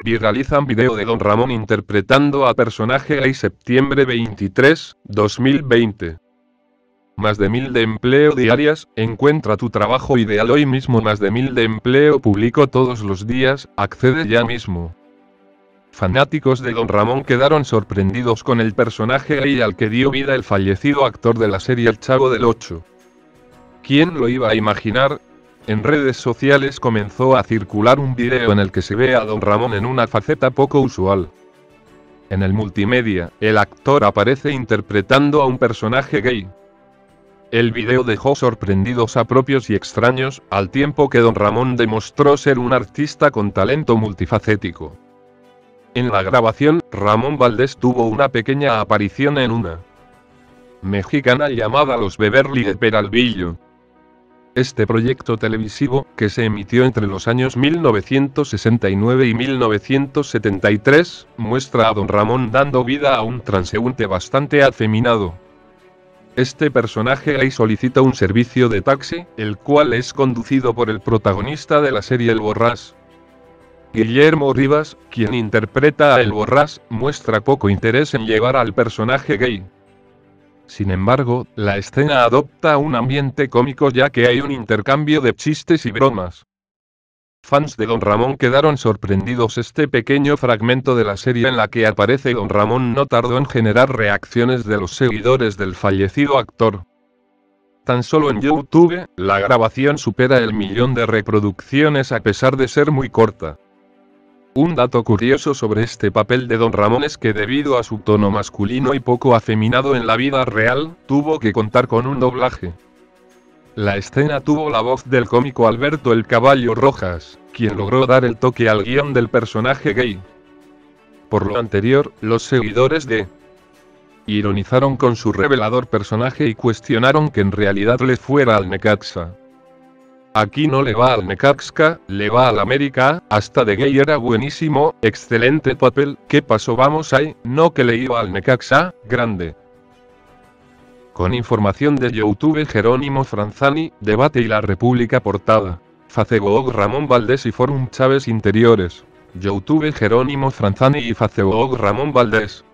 Viralizan video de Don Ramón interpretando a personaje gay septiembre 23, 2020. Más de 1000 de empleo diarias, encuentra tu trabajo ideal hoy mismo. Más de 1000 de empleo publico todos los días, accede ya mismo. Fanáticos de Don Ramón quedaron sorprendidos con el personaje gay al que dio vida el fallecido actor de la serie El Chavo del Ocho. ¿Quién lo iba a imaginar? En redes sociales comenzó a circular un video en el que se ve a Don Ramón en una faceta poco usual. En el multimedia, el actor aparece interpretando a un personaje gay. El video dejó sorprendidos a propios y extraños, al tiempo que Don Ramón demostró ser un artista con talento multifacético. En la grabación, Ramón Valdés tuvo una pequeña aparición en una mexicana llamada Los Beverly de Peralvillo. Este proyecto televisivo, que se emitió entre los años 1969 y 1973, muestra a Don Ramón dando vida a un transeúnte bastante afeminado. Este personaje gay solicita un servicio de taxi, el cual es conducido por el protagonista de la serie El Borrás. Guillermo Rivas, quien interpreta a El Borrás, muestra poco interés en llevar al personaje gay. Sin embargo, la escena adopta un ambiente cómico ya que hay un intercambio de chistes y bromas. Fans de Don Ramón quedaron sorprendidos. Este pequeño fragmento de la serie en la que aparece Don Ramón no tardó en generar reacciones de los seguidores del fallecido actor. Tan solo en YouTube, la grabación supera el 1.000.000 de reproducciones a pesar de ser muy corta. Un dato curioso sobre este papel de Don Ramón es que debido a su tono masculino y poco afeminado en la vida real, tuvo que contar con un doblaje. La escena tuvo la voz del cómico Alberto El Caballo Rojas, quien logró dar el toque al guión del personaje gay. Por lo anterior, los seguidores de ironizaron con su revelador personaje y cuestionaron que en realidad le fuera al Necaxa. Aquí no le va al Necaxa, le va al América, hasta de gay era buenísimo, excelente papel, ¿qué pasó? Vamos ahí, no que le iba al Necaxa, grande. Con información de YouTube Jerónimo Franzani, Debate y La República portada. Facebook Ramón Valdés y Forum Chávez Interiores. YouTube Jerónimo Franzani y Facebook Ramón Valdés.